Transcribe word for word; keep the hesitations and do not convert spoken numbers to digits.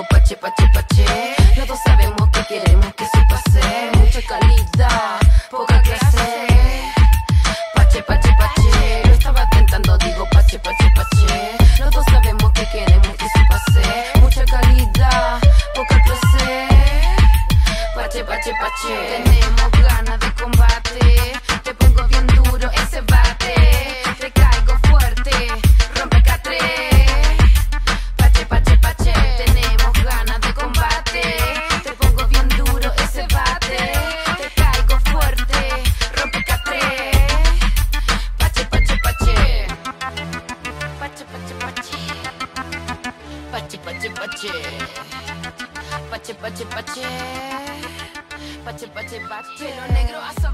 digo pache, pache, pache. Los dos sabemos que queremos que se pase. Mucha calidad, poca clase. Pache, pache, pache. Lo estaba tentando, digo pache, pache, pache. Los dos sabemos que queremos que se pase. Mucha calidad, poca clase. Pache, pache, pache. Tenemos ganas de combate. Te pongo bien duro ese bate. Te caigo fuerte, rompe catre. Pache, pache, pache. Tenemos ganas de combate. Te pongo bien duro ese bate. Te caigo fuerte, rompe catre. Pache, pache, pache. Pache, pache, pache. Pache, pache, pache. Pache, pache, pache. Pache, pache, pache. Pelo negro, aso